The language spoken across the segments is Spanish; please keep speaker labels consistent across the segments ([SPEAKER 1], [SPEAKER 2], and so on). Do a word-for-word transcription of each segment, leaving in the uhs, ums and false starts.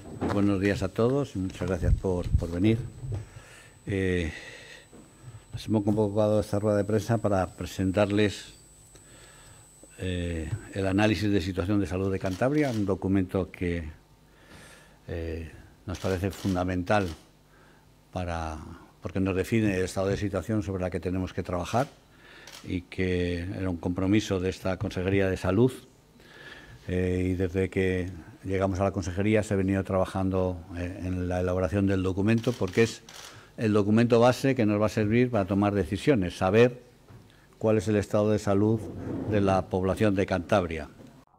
[SPEAKER 1] Buenos días a todos y muchas gracias por, por venir. Eh, nos hemos convocado a esta rueda de prensa para presentarles eh, el análisis de situación de salud de Cantabria, un documento que eh, nos parece fundamental para, porque nos define el estado de situación sobre la que tenemos que trabajar y que era un compromiso de esta Consejería de Salud. Eh, y desde que llegamos a la consejería se ha venido trabajando eh, en la elaboración del documento, porque es el documento base que nos va a servir para tomar decisiones, saber cuál es el estado de salud de la población de Cantabria.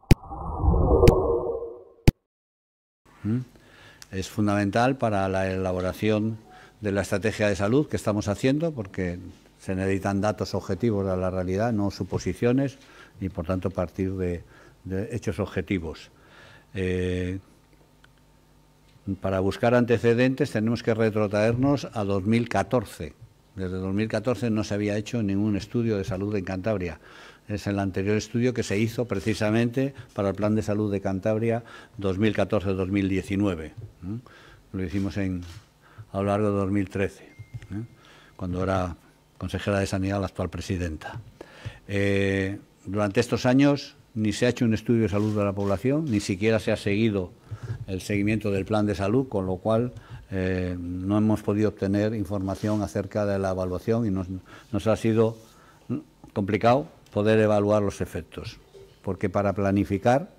[SPEAKER 1] ¿Mm? Es fundamental para la elaboración de la estrategia de salud que estamos haciendo, porque se necesitan datos objetivos de la realidad, no suposiciones, y por tanto partir de de hechos objetivos. Eh, para buscar antecedentes tenemos que retrotraernos a dos mil catorce. Desde dos mil catorce no se había hecho ningún estudio de salud en Cantabria. Es el anterior estudio que se hizo precisamente para el Plan de Salud de Cantabria dos mil catorce dos mil diecinueve. ¿eh? Lo hicimos en, a lo largo de dos mil trece, ¿eh? cuando era consejera de Sanidad la actual presidenta. Eh, durante estos años ni se ha hecho un estudio de salud de la población, ni siquiera se ha seguido el seguimiento del plan de salud, con lo cual eh, no hemos podido obtener información acerca de la evaluación y nos, nos ha sido complicado poder evaluar los efectos, porque para planificar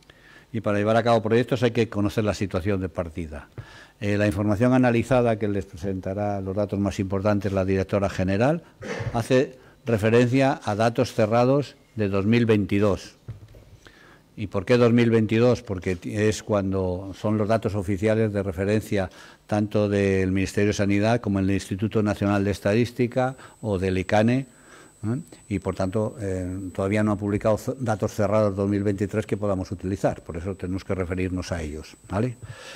[SPEAKER 1] y para llevar a cabo proyectos hay que conocer la situación de partida. Eh, la información analizada, que les presentará los datos más importantes la directora general, hace referencia a datos cerrados de dos mil veintidós. ¿Y por qué dos mil veintidós? Porque es cuando son los datos oficiales de referencia tanto del Ministerio de Sanidad como del Instituto Nacional de Estadística o del ICANE, ¿eh? y por tanto eh, todavía no ha publicado datos cerrados dos mil veintitrés que podamos utilizar, por eso tenemos que referirnos a ellos, ¿vale?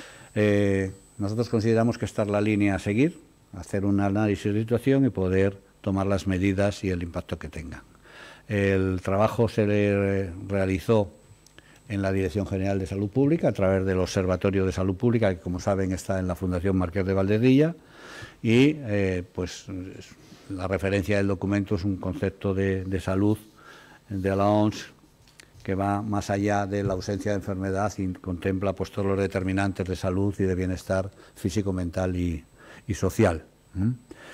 [SPEAKER 1] Eh, nosotros consideramos que esta es la línea a seguir, hacer un análisis de situación y poder tomar las medidas y el impacto que tengan. El trabajo se le realizó en la Dirección General de Salud Pública a través del Observatorio de Salud Pública, que como saben está en la Fundación Marqués de Valdedilla, y eh, pues la referencia del documento es un concepto de, de salud de la O M S que va más allá de la ausencia de enfermedad y contempla pues todos los determinantes de salud y de bienestar físico, mental y, y social. ¿Mm?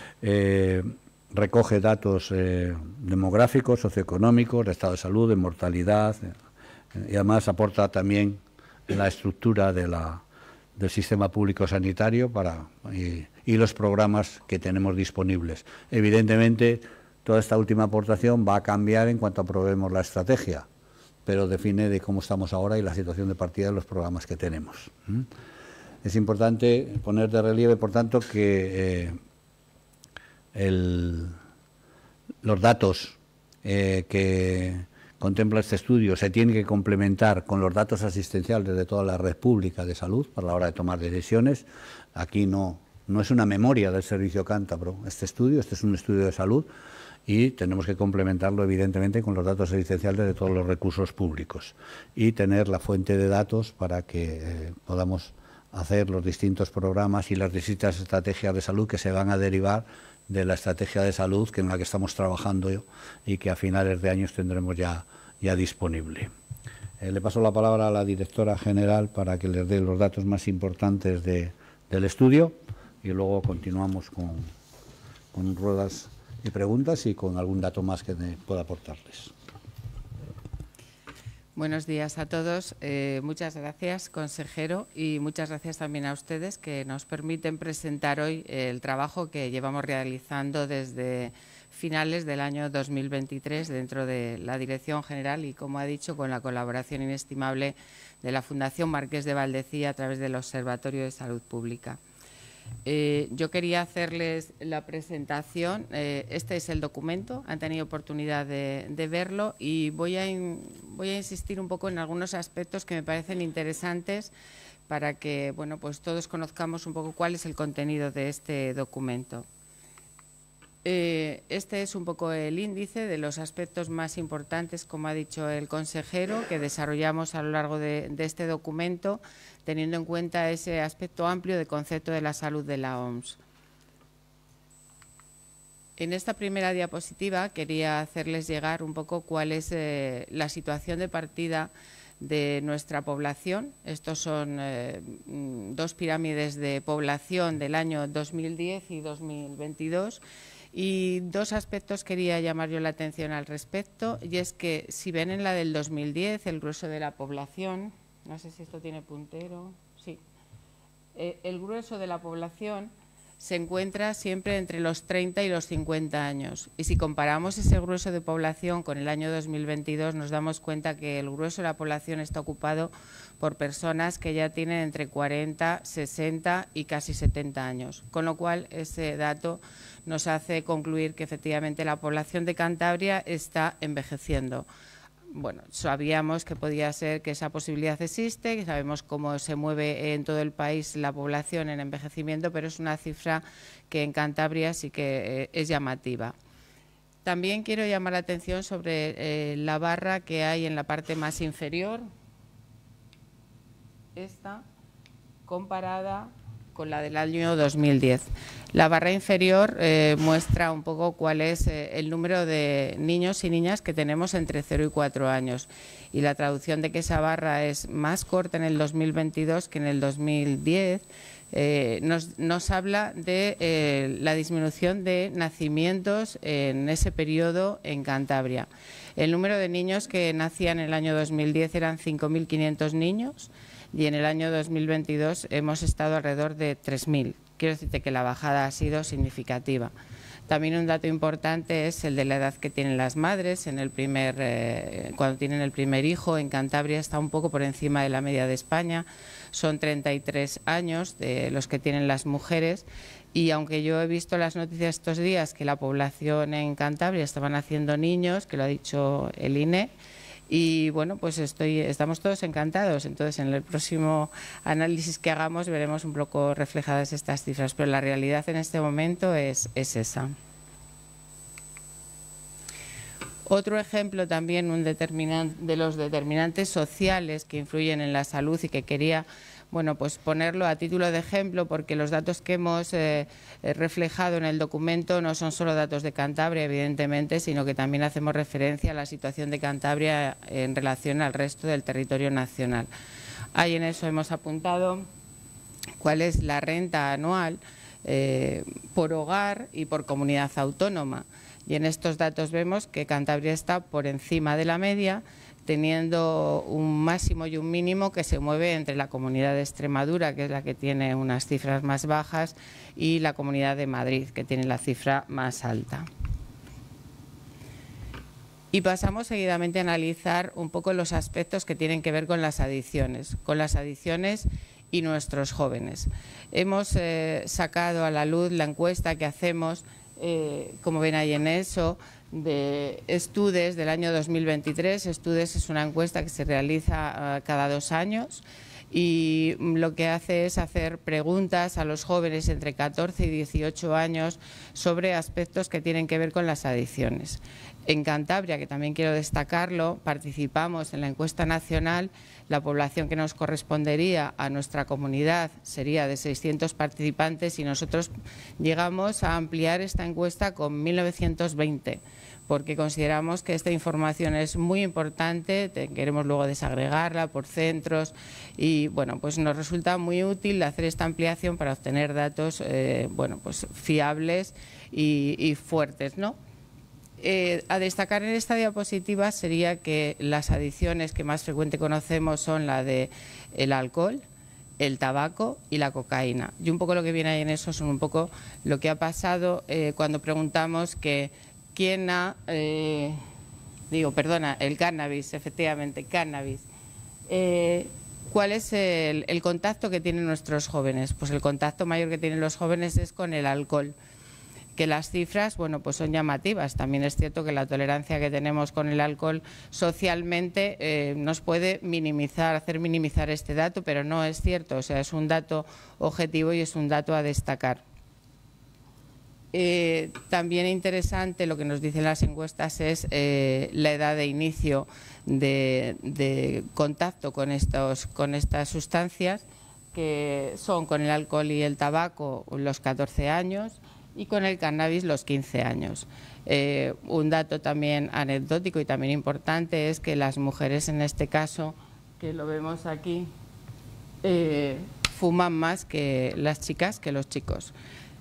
[SPEAKER 1] Eh, recoge datos eh, demográficos, socioeconómicos, de estado de salud, de mortalidad, eh, y además aporta también en la estructura de la, del sistema público sanitario para, y, y los programas que tenemos disponibles. Evidentemente, toda esta última aportación va a cambiar en cuanto aprobemos la estrategia, pero define de cómo estamos ahora y la situación de partida de los programas que tenemos. ¿Mm? Es importante poner de relieve, por tanto, que eh, el, los datos eh, que contempla este estudio se tiene que complementar con los datos asistenciales de toda la red pública de salud para la hora de tomar decisiones. Aquí no, no es una memoria del Servicio Cántabro este estudio, este es un estudio de salud y tenemos que complementarlo evidentemente con los datos asistenciales de todos los recursos públicos y tener la fuente de datos para que eh, podamos hacer los distintos programas y las distintas estrategias de salud que se van a derivar de la estrategia de salud que en la que estamos trabajando y que a finales de años tendremos ya, ya disponible. Eh, le paso la palabra a la directora general para que les dé los datos más importantes de, del estudio y luego continuamos con, con ruedas y preguntas y con algún dato más que pueda aportarles.
[SPEAKER 2] Buenos días a todos. Eh, muchas gracias, consejero, y muchas gracias también a ustedes que nos permiten presentar hoy el trabajo que llevamos realizando desde finales del año dos mil veintitrés dentro de la Dirección General y, como ha dicho, con la colaboración inestimable de la Fundación Marqués de Valdecilla a través del Observatorio de Salud Pública. Eh, yo quería hacerles la presentación. Eh, este es el documento, han tenido oportunidad de, de verlo y voy a, in, voy a insistir un poco en algunos aspectos que me parecen interesantes para que bueno, pues todos conozcamos un poco cuál es el contenido de este documento. Eh, este es un poco el índice de los aspectos más importantes, como ha dicho el consejero, que desarrollamos a lo largo de, de este documento, teniendo en cuenta ese aspecto amplio del concepto de la salud de la O M S. En esta primera diapositiva quería hacerles llegar un poco cuál es eh, la situación de partida de nuestra población. Estos son eh, dos pirámides de población del año dos mil diez y dos mil veintidós. Y dos aspectos quería llamar yo la atención al respecto, y es que si ven en la del dos mil diez el grueso de la población, no sé si esto tiene puntero, sí, eh, el grueso de la población se encuentra siempre entre los treinta y los cincuenta años. Y si comparamos ese grueso de población con el año dos mil veintidós, nos damos cuenta que el grueso de la población está ocupado por personas que ya tienen entre cuarenta, sesenta y casi setenta años. Con lo cual, ese dato nos hace concluir que efectivamente la población de Cantabria está envejeciendo. Bueno, sabíamos que podía ser que esa posibilidad existe, que sabemos cómo se mueve en todo el país la población en envejecimiento, pero es una cifra que en Cantabria sí que eh, es llamativa. También quiero llamar la atención sobre eh, la barra que hay en la parte más inferior, esta, comparada con la del año dos mil diez. La barra inferior eh, muestra un poco cuál es eh, el número de niños y niñas que tenemos entre cero y cuatro años. Y la traducción de que esa barra es más corta en el dos mil veintidós que en el dos mil diez eh, nos, nos habla de eh, la disminución de nacimientos en ese periodo en Cantabria. El número de niños que nacían en el año dos mil diez eran cinco mil quinientos niños, y en el año dos mil veintidós hemos estado alrededor de tres mil. Quiero decirte que la bajada ha sido significativa. También un dato importante es el de la edad que tienen las madres. En el primer, eh, cuando tienen el primer hijo, en Cantabria está un poco por encima de la media de España. Son treinta y tres años de los que tienen las mujeres. Y aunque yo he visto las noticias estos días que la población en Cantabria estaban haciendo niños, que lo ha dicho el I N E, y bueno, pues estoy, estamos todos encantados. Entonces, en el próximo análisis que hagamos veremos un poco reflejadas estas cifras, pero la realidad en este momento es, es esa. Otro ejemplo también un determinante, de los determinantes sociales que influyen en la salud y que quería bueno, pues ponerlo a título de ejemplo, porque los datos que hemos eh, reflejado en el documento no son solo datos de Cantabria, evidentemente, sino que también hacemos referencia a la situación de Cantabria en relación al resto del territorio nacional. Ahí en eso hemos apuntado cuál es la renta anual eh, por hogar y por comunidad autónoma. Y en estos datos vemos que Cantabria está por encima de la media, teniendo un máximo y un mínimo que se mueve entre la Comunidad de Extremadura, que es la que tiene unas cifras más bajas, y la Comunidad de Madrid, que tiene la cifra más alta. Y pasamos seguidamente a analizar un poco los aspectos que tienen que ver con las adicciones, con las adicciones y nuestros jóvenes. Hemos eh, sacado a la luz la encuesta que hacemos, eh, como ven ahí en eso, de Estudes del año dos mil veintitrés. Estudes es una encuesta que se realiza uh, cada dos años y lo que hace es hacer preguntas a los jóvenes entre catorce y dieciocho años sobre aspectos que tienen que ver con las adicciones. En Cantabria, que también quiero destacarlo, participamos en la encuesta nacional. La población que nos correspondería a nuestra comunidad sería de seiscientos participantes y nosotros llegamos a ampliar esta encuesta con mil novecientos veinte, porque consideramos que esta información es muy importante, queremos luego desagregarla por centros y bueno, pues nos resulta muy útil hacer esta ampliación para obtener datos eh, bueno, pues fiables y, y fuertes, ¿no? Eh, a destacar en esta diapositiva sería que las adicciones que más frecuente conocemos son la de el alcohol, el tabaco y la cocaína. Y un poco lo que viene ahí en eso son un poco lo que ha pasado eh, cuando preguntamos que quién ha, eh, digo, perdona, el cannabis, efectivamente, cannabis. Eh, ¿Cuál es el, el contacto que tienen nuestros jóvenes? Pues el contacto mayor que tienen los jóvenes es con el alcohol. Que las cifras, bueno, pues son llamativas. También es cierto que la tolerancia que tenemos con el alcohol socialmente eh, nos puede minimizar, hacer minimizar este dato, pero no es cierto. O sea, es un dato objetivo y es un dato a destacar. Eh, también interesante lo que nos dicen las encuestas es eh, la edad de inicio de, de contacto con, estos, con estas sustancias, que son con el alcohol y el tabaco los catorce años y con el cannabis los quince años. Eh, un dato también anecdótico y también importante es que las mujeres en este caso, que lo vemos aquí, eh, fuman más que las chicas que los chicos.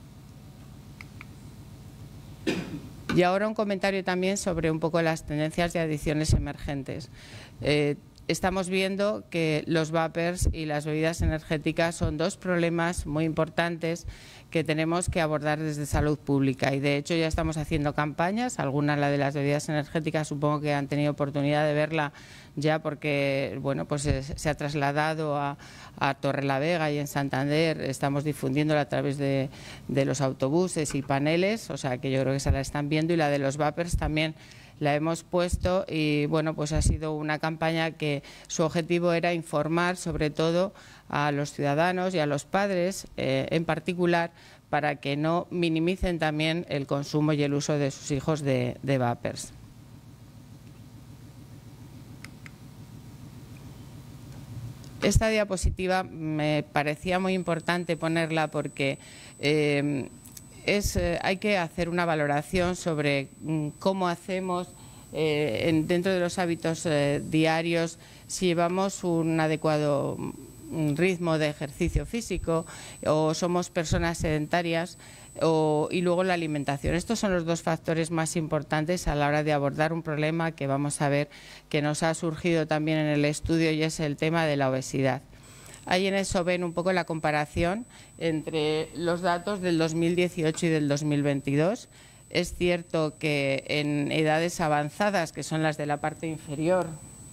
[SPEAKER 2] Y ahora un comentario también sobre un poco las tendencias de adicciones emergentes. Eh, estamos viendo que los vapers y las bebidas energéticas son dos problemas muy importantes que tenemos que abordar desde salud pública, y de hecho ya estamos haciendo campañas, algunas, la de las bebidas energéticas, supongo que han tenido oportunidad de verla ya porque bueno, pues se, se ha trasladado a, a Torrelavega y en Santander estamos difundiéndola a través de, de los autobuses y paneles, o sea que yo creo que se la están viendo, y la de los vapers también la hemos puesto, y bueno, pues ha sido una campaña que su objetivo era informar sobre todo a los ciudadanos y a los padres eh, en particular, para que no minimicen también el consumo y el uso de sus hijos de, de vapers. Esta diapositiva me parecía muy importante ponerla porque eh, es, eh, hay que hacer una valoración sobre mm, cómo hacemos eh, en, dentro de los hábitos eh, diarios, si llevamos un adecuado un ritmo de ejercicio físico o somos personas sedentarias, o, y luego la alimentación. Estos son los dos factores más importantes a la hora de abordar un problema que vamos a ver que nos ha surgido también en el estudio, y es el tema de la obesidad. Ahí en eso ven un poco la comparación entre los datos del dos mil dieciocho y del dos mil veintidós. Es cierto que en edades avanzadas, que son las de la parte inferior,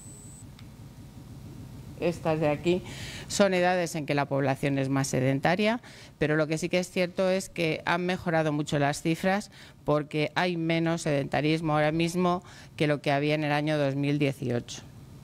[SPEAKER 2] estas de aquí, son edades en que la población es más sedentaria, pero lo que sí que es cierto es que han mejorado mucho las cifras, porque hay menos sedentarismo ahora mismo que lo que había en el año dos mil dieciocho.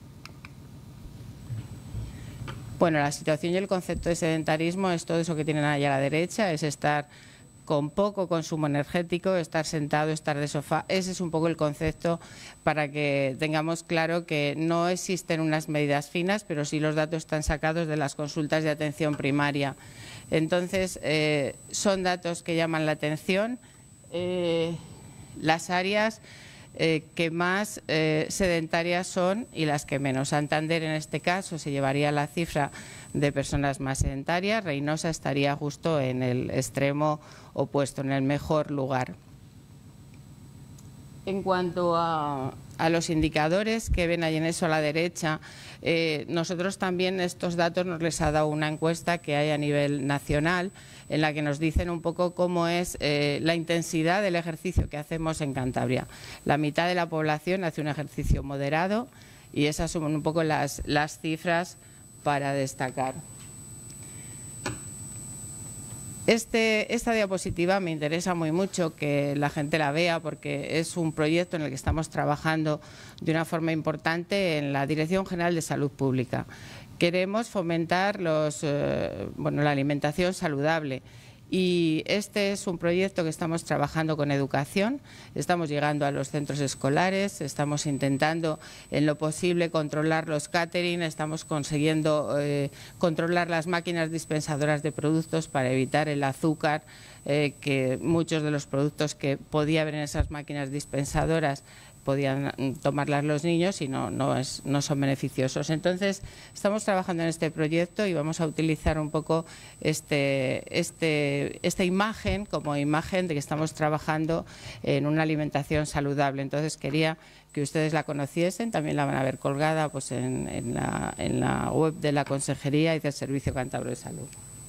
[SPEAKER 2] Bueno, la situación y el concepto de sedentarismo es todo eso que tienen ahí a la derecha, es estar con poco consumo energético, estar sentado, estar de sofá. Ese es un poco el concepto, para que tengamos claro que no existen unas medidas finas, pero sí los datos están sacados de las consultas de atención primaria. Entonces, eh, son datos que llaman la atención. Eh, las áreas eh, que más eh, sedentarias son y las que menos. Santander, en este caso, se llevaría la cifra de personas más sedentarias. Reynosa estaría justo en el extremo opuesto, en el mejor lugar. En cuanto a, a los indicadores que ven ahí en eso a la derecha, eh, nosotros también estos datos nos les ha dado una encuesta que hay a nivel nacional, en la que nos dicen un poco cómo es eh, la intensidad del ejercicio que hacemos en Cantabria. La mitad de la población hace un ejercicio moderado, y esas son un poco las, las cifras para destacar. Este, esta diapositiva me interesa muy mucho que la gente la vea, porque es un proyecto en el que estamos trabajando de una forma importante en la Dirección General de Salud Pública. Queremos fomentar los, eh, bueno, la alimentación saludable. Y este es un proyecto que estamos trabajando con educación, estamos llegando a los centros escolares, estamos intentando en lo posible controlar los catering, estamos consiguiendo eh, controlar las máquinas dispensadoras de productos para evitar el azúcar, eh, que muchos de los productos que podía haber en esas máquinas dispensadoras podían tomarlas los niños y no, no, es, no son beneficiosos. Entonces, estamos trabajando en este proyecto y vamos a utilizar un poco este, este, esta imagen como imagen de que estamos trabajando en una alimentación saludable. Entonces, quería que ustedes la conociesen, también la van a ver colgada pues, en, en, la, en la web de la Consejería y del Servicio Cántabro de Salud.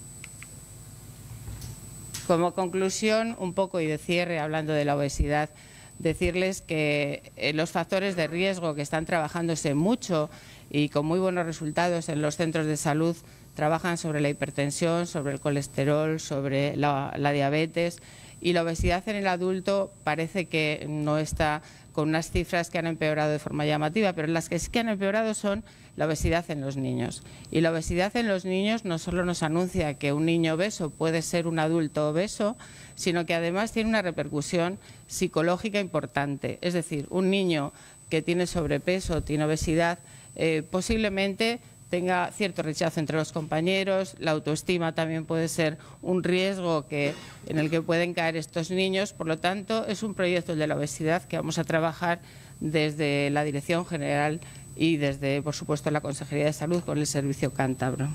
[SPEAKER 2] Como conclusión, un poco y de cierre, hablando de la obesidad, decirles que eh, los factores de riesgo que están trabajándose mucho y con muy buenos resultados en los centros de salud trabajan sobre la hipertensión, sobre el colesterol, sobre la, la diabetes, y la obesidad en el adulto parece que no está con unas cifras que han empeorado de forma llamativa, pero las que sí que han empeorado son la obesidad en los niños. Y la obesidad en los niños no solo nos anuncia que un niño obeso puede ser un adulto obeso, sino que además tiene una repercusión psicológica importante. Es decir, un niño que tiene sobrepeso, tiene obesidad, eh, posiblemente tenga cierto rechazo entre los compañeros, la autoestima también puede ser un riesgo que, en el que pueden caer estos niños. Por lo tanto, es un proyecto, el de la obesidad, que vamos a trabajar desde la Dirección General y desde, por supuesto, la Consejería de Salud con el Servicio Cántabro.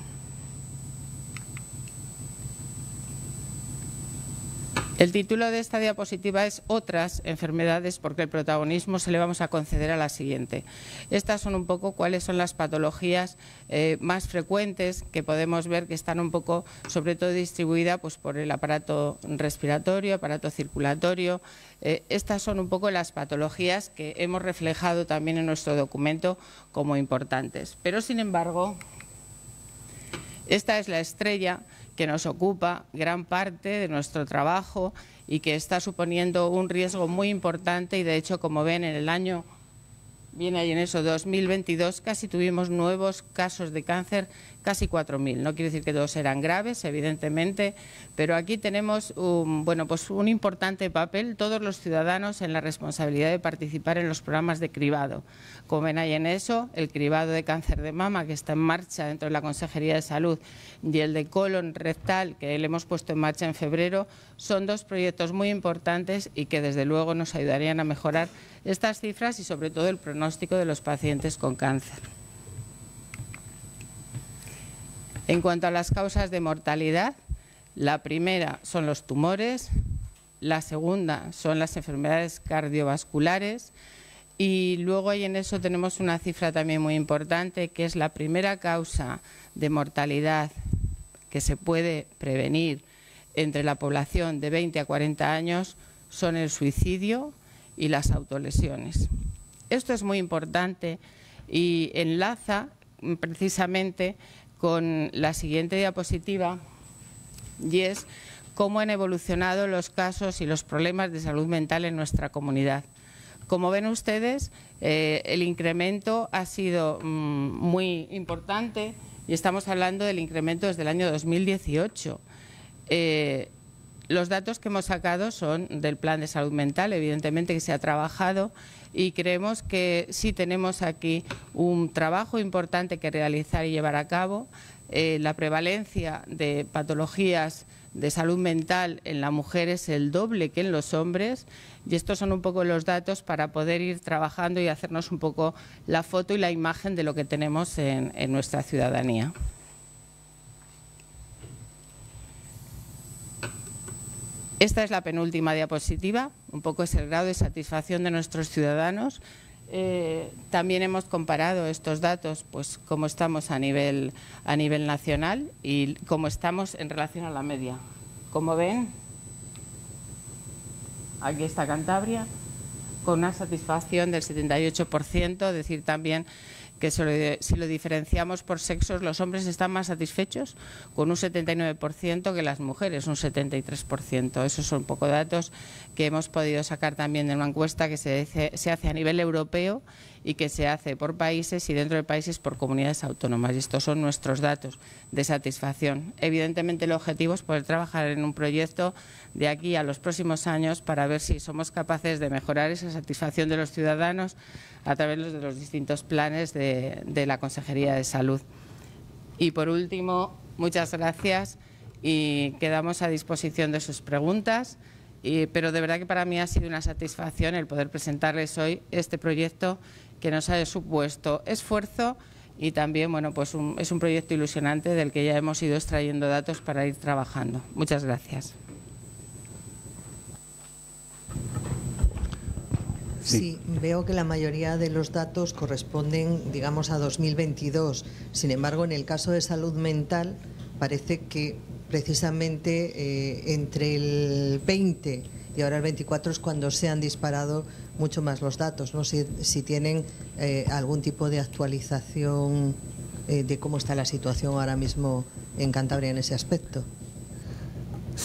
[SPEAKER 2] El título de esta diapositiva es Otras enfermedades, porque el protagonismo se le vamos a conceder a la siguiente. Estas son un poco cuáles son las patologías eh, más frecuentes que podemos ver que están un poco, sobre todo distribuidas pues, por el aparato respiratorio, aparato circulatorio. Eh, estas son un poco las patologías que hemos reflejado también en nuestro documento como importantes. Pero, sin embargo, esta es la estrella que nos ocupa gran parte de nuestro trabajo y que está suponiendo un riesgo muy importante y, de hecho, como ven, en el año, viene ahí en eso, dos mil veintidós, casi tuvimos nuevos casos de cáncer, casi cuatro mil. No quiere decir que todos eran graves, evidentemente, pero aquí tenemos un, bueno, pues un importante papel, todos los ciudadanos, en la responsabilidad de participar en los programas de cribado. Como ven ahí en eso, el cribado de cáncer de mama, que está en marcha dentro de la Consejería de Salud, y el de colon rectal, que le hemos puesto en marcha en febrero, son dos proyectos muy importantes y que desde luego nos ayudarían a mejorar estas cifras y sobre todo el pronóstico de los pacientes con cáncer. En cuanto a las causas de mortalidad, la primera son los tumores, la segunda son las enfermedades cardiovasculares y luego ahí en eso tenemos una cifra también muy importante, que es la primera causa de mortalidad que se puede prevenir entre la población de veinte a cuarenta años son el suicidio y las autolesiones. Esto es muy importante y enlaza precisamente con la siguiente diapositiva, y es cómo han evolucionado los casos y los problemas de salud mental en nuestra comunidad. Como ven ustedes, eh, el incremento ha sido mmm, muy importante y estamos hablando del incremento desde el año dos mil dieciocho. Eh, los datos que hemos sacado son del Plan de Salud Mental, evidentemente que se ha trabajado, y creemos que sí tenemos aquí un trabajo importante que realizar y llevar a cabo. Eh, la prevalencia de patologías de salud mental en la mujer es el doble que en los hombres y estos son un poco los datos para poder ir trabajando y hacernos un poco la foto y la imagen de lo que tenemos en, en nuestra ciudadanía. Esta es la penúltima diapositiva, un poco es el grado de satisfacción de nuestros ciudadanos. Eh, también hemos comparado estos datos, pues cómo estamos a nivel, a nivel nacional y cómo estamos en relación a la media. Como ven, aquí está Cantabria, con una satisfacción del setenta y ocho por ciento, es decir, también que si lo diferenciamos por sexos, los hombres están más satisfechos con un setenta y nueve por ciento que las mujeres, un setenta y tres por ciento. Esos son un poco datos que hemos podido sacar también de una encuesta que se hace, se hace a nivel europeo y que se hace por países y dentro de países por comunidades autónomas. Y estos son nuestros datos de satisfacción. Evidentemente el objetivo es poder trabajar en un proyecto de aquí a los próximos años para ver si somos capaces de mejorar esa satisfacción de los ciudadanos a través de los distintos planes de, de la Consejería de Salud. Y por último, muchas gracias y quedamos a disposición de sus preguntas, y, pero de verdad que para mí ha sido una satisfacción el poder presentarles hoy este proyecto que nos ha supuesto esfuerzo y también bueno, pues un, es un proyecto ilusionante del que ya hemos ido extrayendo datos para ir trabajando. Muchas gracias.
[SPEAKER 3] Sí, veo que la mayoría de los datos corresponden, digamos, a dos mil veintidós. Sin embargo, en el caso de salud mental, parece que precisamente eh, entre el veinte y ahora el veinticuatro es cuando se han disparado mucho más los datos. No sé si, si tienen eh, algún tipo de actualización eh, de cómo está la situación ahora mismo en Cantabria en ese aspecto.
[SPEAKER 1] Sí.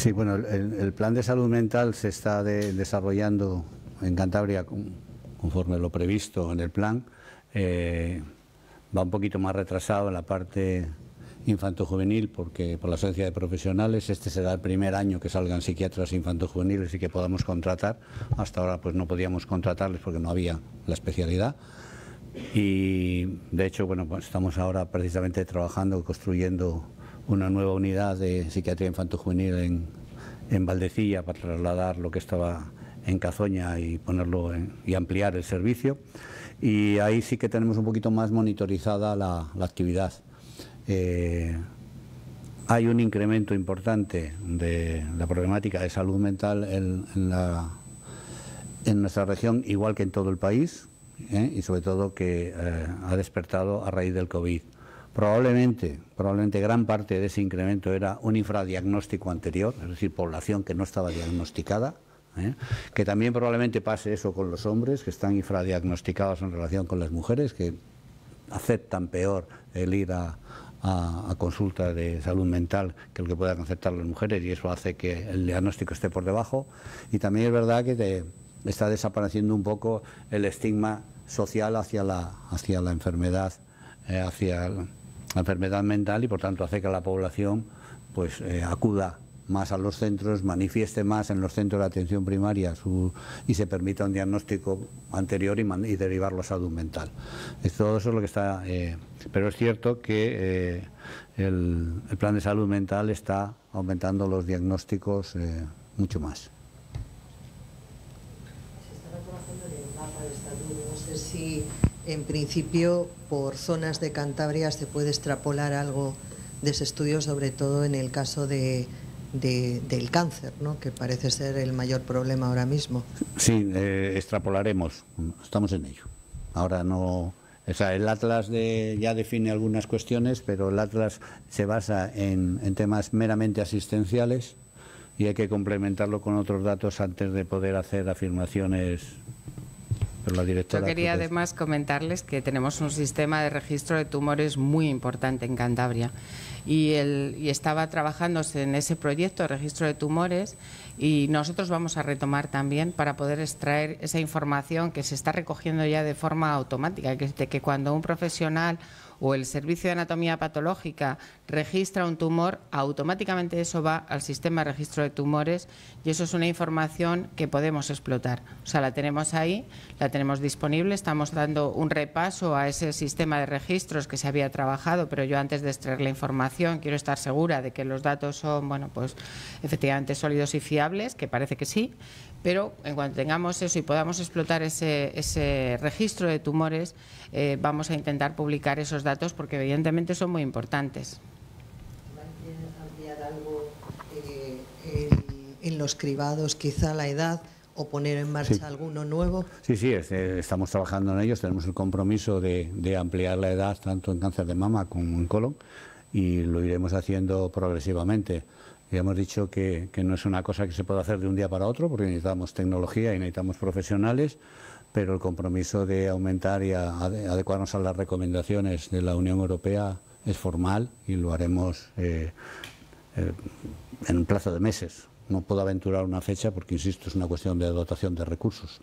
[SPEAKER 1] Sí, bueno, el, el plan de salud mental se está de, desarrollando en Cantabria con, conforme lo previsto en el plan. Eh, va un poquito más retrasado en la parte infanto-juvenil porque por la ausencia de profesionales. Este será el primer año que salgan psiquiatras infanto-juveniles y que podamos contratar. Hasta ahora pues no podíamos contratarles porque no había la especialidad. Y de hecho, bueno, pues estamos ahora precisamente trabajando, construyendo una nueva unidad de psiquiatría infanto-juvenil en, en Valdecilla para trasladar lo que estaba en Cazoña y ponerlo en, y ampliar el servicio. Y ahí sí que tenemos un poquito más monitorizada la, la actividad. Eh, hay un incremento importante de la problemática de salud mental en, en, la, en nuestra región, igual que en todo el país, ¿eh? Y sobre todo que eh, ha despertado a raíz del COVID. Probablemente, probablemente gran parte de ese incremento era un infradiagnóstico anterior, es decir, población que no estaba diagnosticada, ¿eh? Que también probablemente pase eso con los hombres, que están infradiagnosticados en relación con las mujeres, que aceptan peor el ir a, a, a consulta de salud mental que el que puedan aceptar las mujeres, y eso hace que el diagnóstico esté por debajo. Y también es verdad que te, está desapareciendo un poco el estigma social hacia la, hacia la enfermedad, eh, hacia la, la enfermedad mental, y por tanto hace que la población pues eh, acuda más a los centros, manifieste más en los centros de atención primaria su, y se permita un diagnóstico anterior y, man, y derivarlo a salud mental. Es, todo eso es lo que está... Eh, pero es cierto que eh, el, el plan de salud mental está aumentando los diagnósticos eh, mucho más.
[SPEAKER 3] Se estaba trabajando en el mapa de salud. No sé si en principio por zonas de Cantabria se puede extrapolar algo de ese estudio, sobre todo en el caso de... De, del cáncer, ¿no?, que parece ser el mayor problema ahora mismo.
[SPEAKER 1] Sí, eh, extrapolaremos, estamos en ello. Ahora no, o sea, el Atlas de, ya define algunas cuestiones, pero el Atlas se basa en, en temas meramente asistenciales y hay que complementarlo con otros datos antes de poder hacer afirmaciones. Pero la directora,
[SPEAKER 2] Yo quería
[SPEAKER 1] pues,
[SPEAKER 2] además comentarles que tenemos un sistema de registro de tumores muy importante en Cantabria. Y, el, y estaba trabajándose en ese proyecto de registro de tumores, y nosotros vamos a retomar también para poder extraer esa información que se está recogiendo ya de forma automática, que, de que cuando un profesional o el servicio de anatomía patológica registra un tumor, automáticamente eso va al sistema de registro de tumores, y eso es una información que podemos explotar. O sea, la tenemos ahí, la tenemos disponible, estamos dando un repaso a ese sistema de registros que se había trabajado, pero yo antes de extraer la información quiero estar segura de que los datos son, bueno, pues efectivamente sólidos y fiables, que parece que sí, pero en cuanto tengamos eso y podamos explotar ese, ese registro de tumores, eh, vamos a intentar publicar esos datos porque evidentemente son muy importantes.
[SPEAKER 3] ¿Ampliar algo eh, en, en los cribados, quizá la edad, o poner en marcha sí. alguno nuevo?
[SPEAKER 1] Sí, sí, es, eh, estamos trabajando en ellos, tenemos el compromiso de, de ampliar la edad tanto en cáncer de mama como en colon, y lo iremos haciendo progresivamente. Ya hemos dicho que, que no es una cosa que se pueda hacer de un día para otro, porque necesitamos tecnología y necesitamos profesionales, pero el compromiso de aumentar y a, a adecuarnos a las recomendaciones de la Unión Europea es formal, y lo haremos eh, eh, en un plazo de meses. No puedo aventurar una fecha porque, insisto, es una cuestión de dotación de recursos.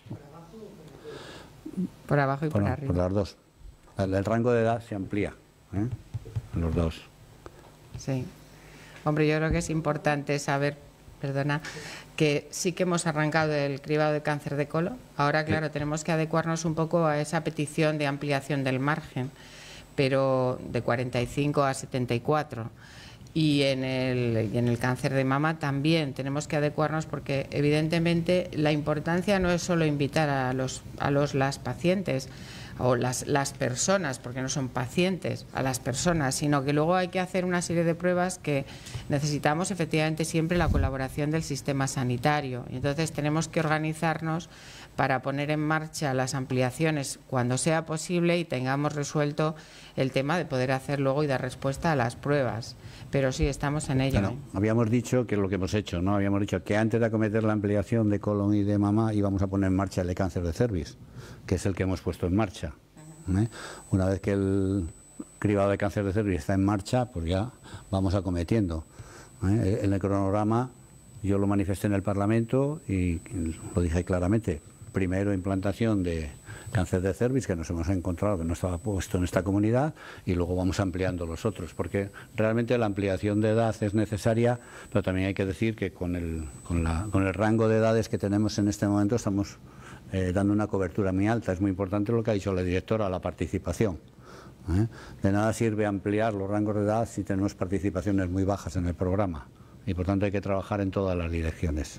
[SPEAKER 2] Por abajo y por,
[SPEAKER 1] por
[SPEAKER 2] arriba.
[SPEAKER 1] Por las dos. El, el rango de edad se amplía, ¿eh? Los dos.
[SPEAKER 2] Sí. Hombre, yo creo que es importante saber, perdona, que sí que hemos arrancado el cribado de cáncer de colon. Ahora, claro, tenemos que adecuarnos un poco a esa petición de ampliación del margen, pero de cuarenta y cinco a setenta y cuatro. Y en el, y en el cáncer de mama también tenemos que adecuarnos, porque evidentemente la importancia no es solo invitar a los, a los las pacientes o las, las personas, porque no son pacientes, a las personas, sino que luego hay que hacer una serie de pruebas que necesitamos efectivamente siempre la colaboración del sistema sanitario. Y entonces tenemos que organizarnos para poner en marcha las ampliaciones cuando sea posible y tengamos resuelto el tema de poder hacer luego y dar respuesta a las pruebas. Pero sí, estamos en ello.
[SPEAKER 1] Bueno, habíamos dicho que es lo que hemos hecho, ¿no? Habíamos dicho que antes de acometer la ampliación de colon y de mama íbamos a poner en marcha el de cáncer de cervix, que es el que hemos puesto en marcha. ¿eh? Una vez que el cribado de cáncer de cervix está en marcha, pues ya vamos acometiendo. ¿eh? En el cronograma yo lo manifesté en el Parlamento y lo dije claramente. Primero, implantación de cáncer de cervix, que nos hemos encontrado que no estaba puesto en esta comunidad, y luego vamos ampliando los otros, porque realmente la ampliación de edad es necesaria, pero también hay que decir que con el, con la, con el rango de edades que tenemos en este momento estamos eh, dando una cobertura muy alta. Es muy importante lo que ha dicho la directora, la participación. ¿eh? De nada sirve ampliar los rangos de edad si tenemos participaciones muy bajas en el programa, y por tanto hay que trabajar en todas las direcciones.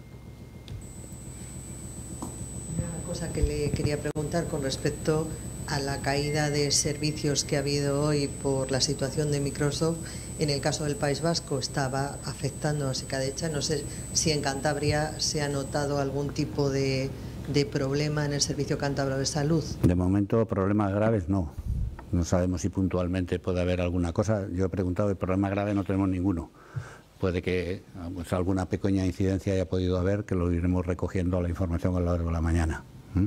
[SPEAKER 3] Cosa que le quería preguntar con respecto a la caída de servicios que ha habido hoy por la situación de Microsoft. En el caso del País Vasco estaba afectando a Secadecha. No sé si en Cantabria se ha notado algún tipo de, de problema en el Servicio Cántabro de Salud.
[SPEAKER 1] De momento problemas graves no. No sabemos si puntualmente puede haber alguna cosa. Yo he preguntado, de problema grave no tenemos ninguno. Puede que pues, alguna pequeña incidencia haya podido haber, que lo iremos recogiendo la información a lo largo de la mañana. ¿Mm?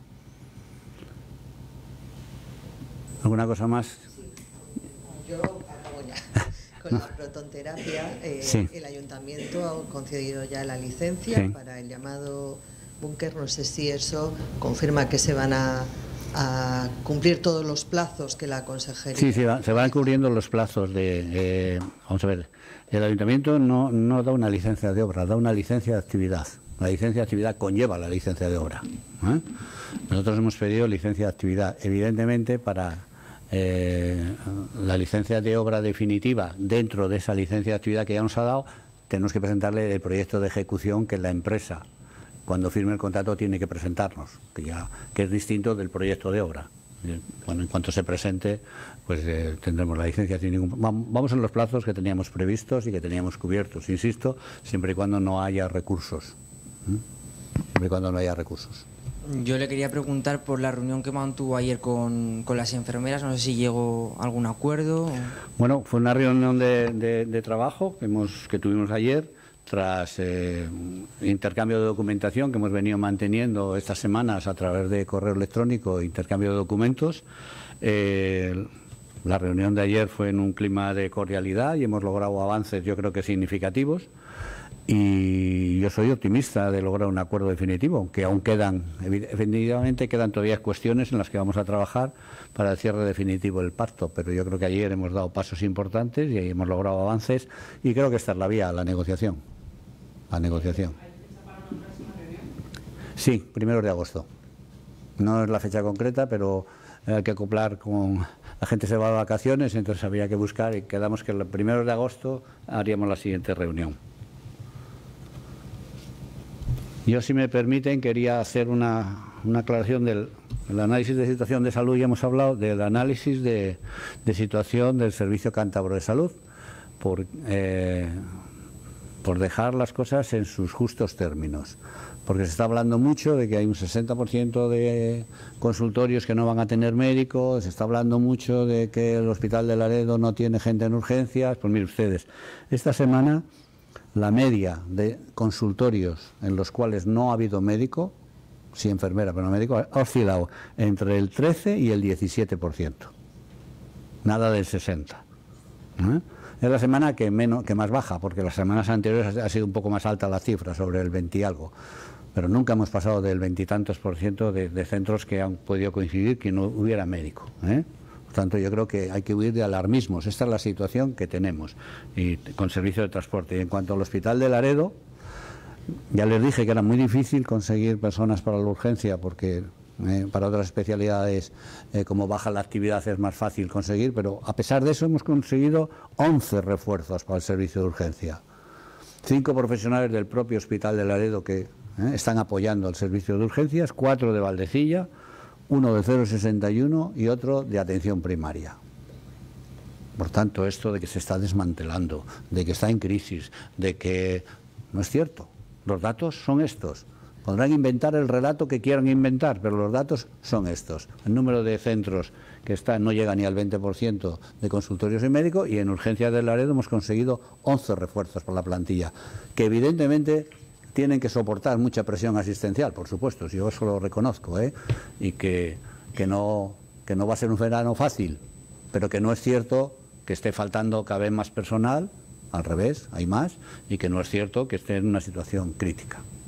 [SPEAKER 1] ¿Alguna cosa más?
[SPEAKER 3] Sí. Yo acabo ya. Con la protonterapia, eh,
[SPEAKER 1] sí.
[SPEAKER 3] El ayuntamiento ha concedido ya la licencia sí. para el llamado búnker. No sé si eso confirma que se van a, a cumplir todos los plazos que la consejería...
[SPEAKER 1] Sí, sí, va, se van cubriendo los plazos de... Eh, vamos a ver, el ayuntamiento no, no da una licencia de obra, da una licencia de actividad. La licencia de actividad conlleva la licencia de obra. ¿eh? Nosotros hemos pedido licencia de actividad. Evidentemente, para eh, la licencia de obra definitiva, dentro de esa licencia de actividad que ya nos ha dado, tenemos que presentarle el proyecto de ejecución que la empresa, cuando firme el contrato, tiene que presentarnos, que, ya, que es distinto del proyecto de obra. Bueno, en cuanto se presente, pues eh, tendremos la licencia sin ningún... Vamos en los plazos que teníamos previstos y que teníamos cubiertos, insisto, siempre y cuando no haya recursos. Siempre y cuando no haya recursos.
[SPEAKER 4] Yo le quería preguntar por la reunión que mantuvo ayer con, con las enfermeras, no sé si llegó a algún acuerdo. O...
[SPEAKER 1] Bueno, fue una reunión de, de, de trabajo que, hemos, que tuvimos ayer, tras eh, intercambio de documentación que hemos venido manteniendo estas semanas a través de correo electrónico, intercambio de documentos. Eh, la reunión de ayer fue en un clima de cordialidad y hemos logrado avances, yo creo que significativos. Y yo soy optimista de lograr un acuerdo definitivo, aunque aún quedan, definitivamente quedan todavía cuestiones en las que vamos a trabajar para el cierre definitivo del pacto, pero yo creo que ayer hemos dado pasos importantes y ahí hemos logrado avances y creo que esta es la vía, la negociación. La negociación. Sí, primero de agosto. No es la fecha concreta, pero hay que acoplar con... La gente se va de vacaciones, entonces había que buscar y quedamos que el primero de agosto haríamos la siguiente reunión. Yo, si me permiten, quería hacer una, una aclaración del el análisis de situación de salud. Ya hemos hablado del análisis de, de situación del Servicio Cántabro de Salud, por, eh, por dejar las cosas en sus justos términos. Porque se está hablando mucho de que hay un sesenta por ciento de consultorios que no van a tener médicos, se está hablando mucho de que el Hospital de Laredo no tiene gente en urgencias. Pues miren ustedes, esta semana... La media de consultorios en los cuales no ha habido médico, sí enfermera, pero no médico, ha oscilado entre el trece y el diecisiete por ciento. Nada del sesenta por ciento. ¿Eh? Es la semana que, menos, que más baja, porque las semanas anteriores ha sido un poco más alta la cifra, sobre el veinte y algo. Pero nunca hemos pasado del veintitantos por ciento de, de centros que han podido coincidir que no hubiera médico. ¿eh? Por tanto, yo creo que hay que huir de alarmismos. Esta es la situación que tenemos y con servicio de transporte. Y en cuanto al Hospital de Laredo, ya les dije que era muy difícil conseguir personas para la urgencia, porque eh, para otras especialidades, eh, como baja la actividad, es más fácil conseguir, pero a pesar de eso hemos conseguido once refuerzos para el servicio de urgencia. Cinco profesionales del propio Hospital de Laredo que eh, están apoyando el servicio de urgencias, cuatro de Valdecilla, uno de cero sesenta y uno y otro de atención primaria. Por tanto, esto de que se está desmantelando, de que está en crisis, de que... no es cierto. Los datos son estos. Podrán inventar el relato que quieran inventar, pero los datos son estos. El número de centros que están no llega ni al veinte por ciento de consultorios y médicos, y en urgencias de Laredo hemos conseguido once refuerzos por la plantilla, que evidentemente... tienen que soportar mucha presión asistencial, por supuesto, yo eso lo reconozco, ¿eh? y que, que, no, que no va a ser un verano fácil, pero que no es cierto que esté faltando cada vez más personal al revés, hay más, y que no es cierto que esté en una situación crítica.